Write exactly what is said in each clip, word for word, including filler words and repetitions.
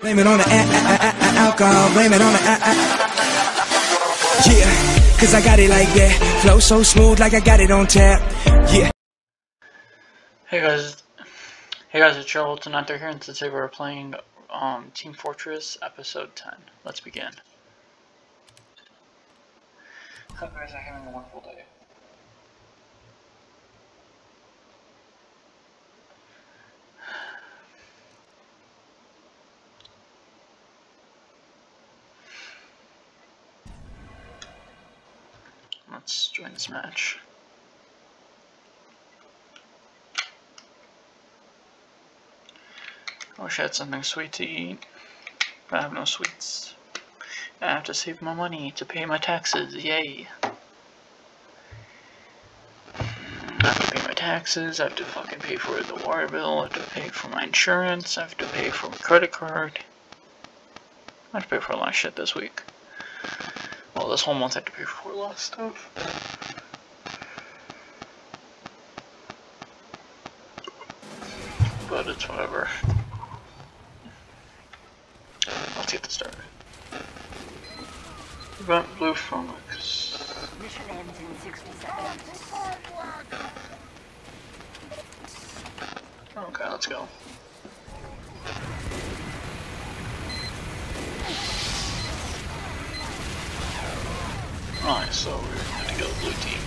Blame it on the a- a- a- a- alcohol, blame it on the a- a- yeah, cause I got it like that. Flow so smooth like I got it on tap. Yeah. Hey guys, hey guys, it's Joel tonight. They're here, and today we're playing um, Team Fortress Episode ten. Let's begin. Hope you guys are having a wonderful day. Let's join this match. I wish I had something sweet to eat, but I have no sweets. I have to save my money to pay my taxes, yay! I have to pay my taxes, I have to fucking pay for the water bill, I have to pay for my insurance, I have to pay for my credit card. I have to pay for a lot of shit this week. Well, this whole month I have to pay for a lot of stuff. But it's whatever. Let's get this started. Event Blue Phoenix. Mission ends in sixty seconds. Okay, let's go. Alright, so we're going to go blue team.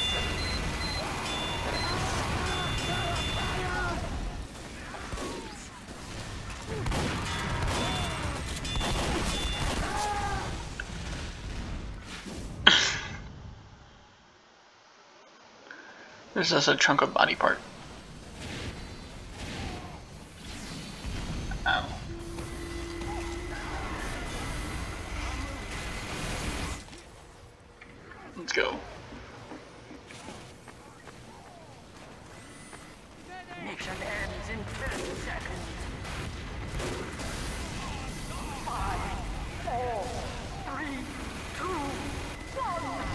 This is a chunk of body part. Ow. Let's go. Mission ends in thirty seconds. Five, four, three, two, one.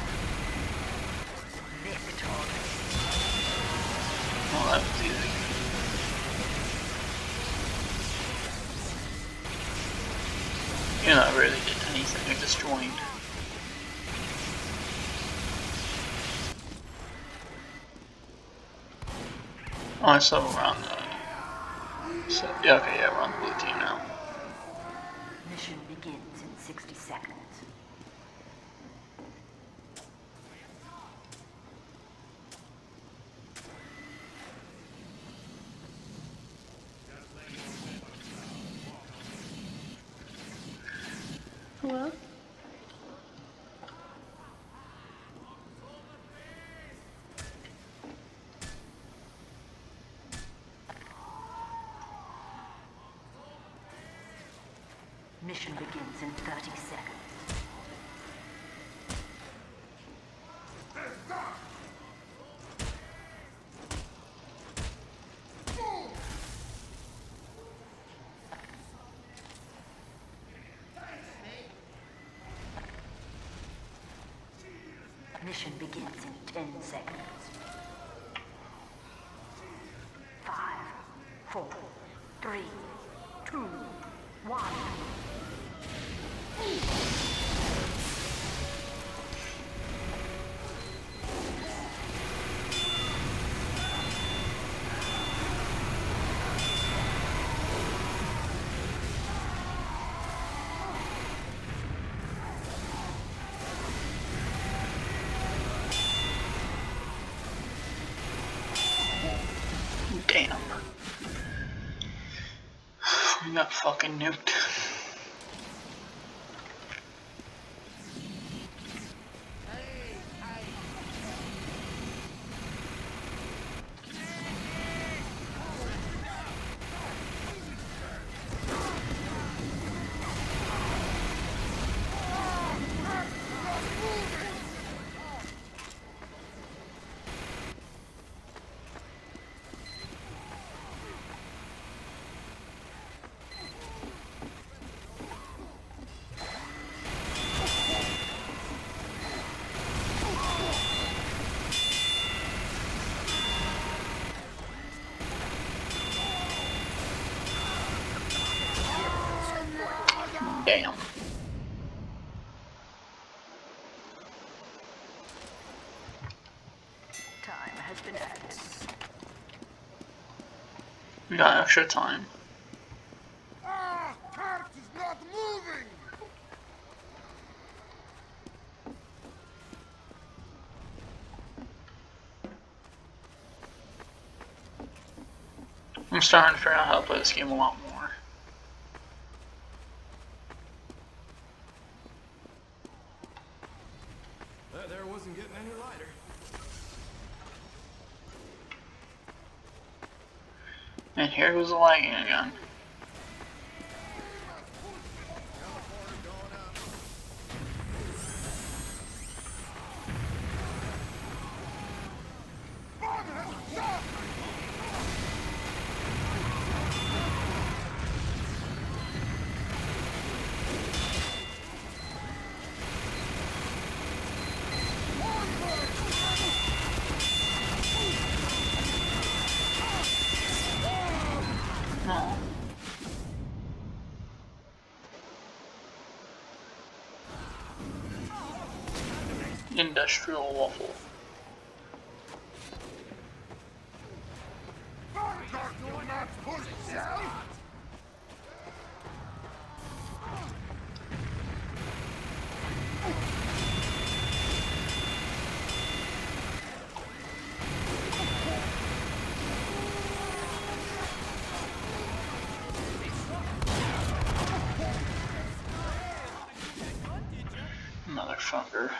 Victory. Oh, that was easy. You know, I really did anything, I just joined. Oh, so we're on the... So, yeah, okay, yeah, we're on the blue team now. Mission begins in sixty seconds. Hello? Mission begins in thirty seconds. Mission begins in ten seconds. Five, four, three, two, one. Damn. We got fucking nuked. Damn. Time has been added. We got extra time. Ah, cart is not moving! I'm starting to figure out how to play this game a lot more. That there wasn't getting any lighter. And here goes the lagging again. No. Industrial waffle. Motherfucker.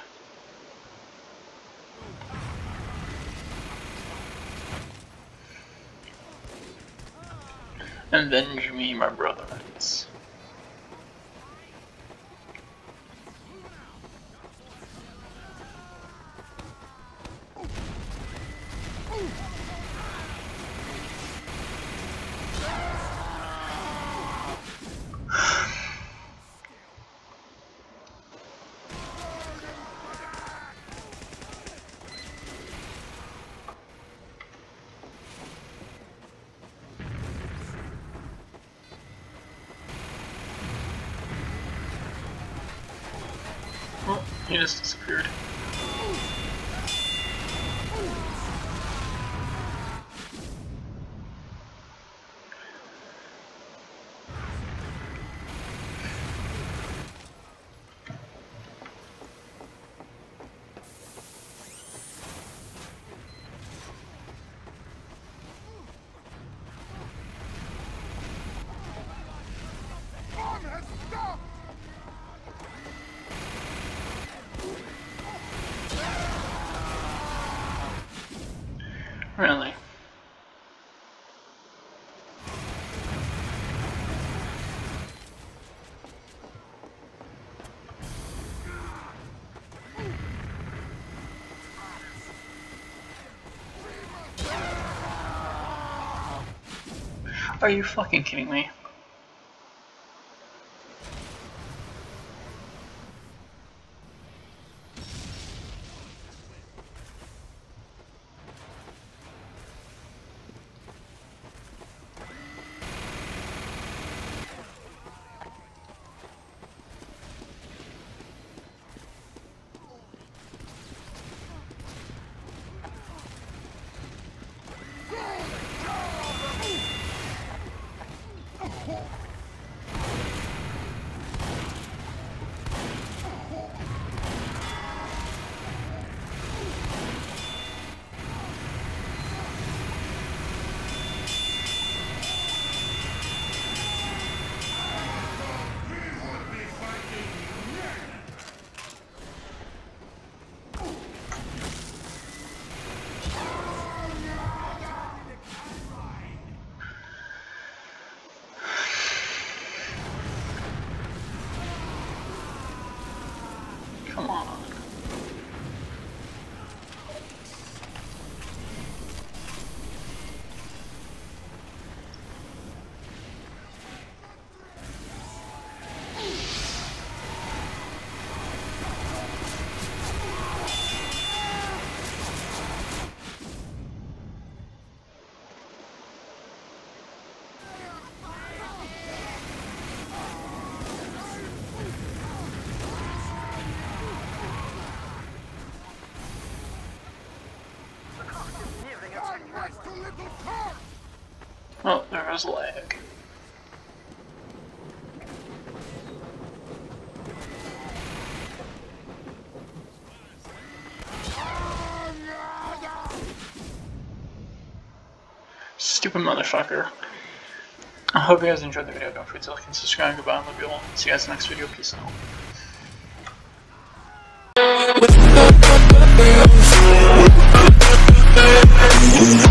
Avenge me, my brothers. Oh, he just disappeared. Bomb has stopped! Really? Are you fucking kidding me? Oh, there was lag. Stupid motherfucker. I hope you guys enjoyed the video. Don't forget to like and subscribe. Goodbye. I love you all. See you guys in the next video. Peace out.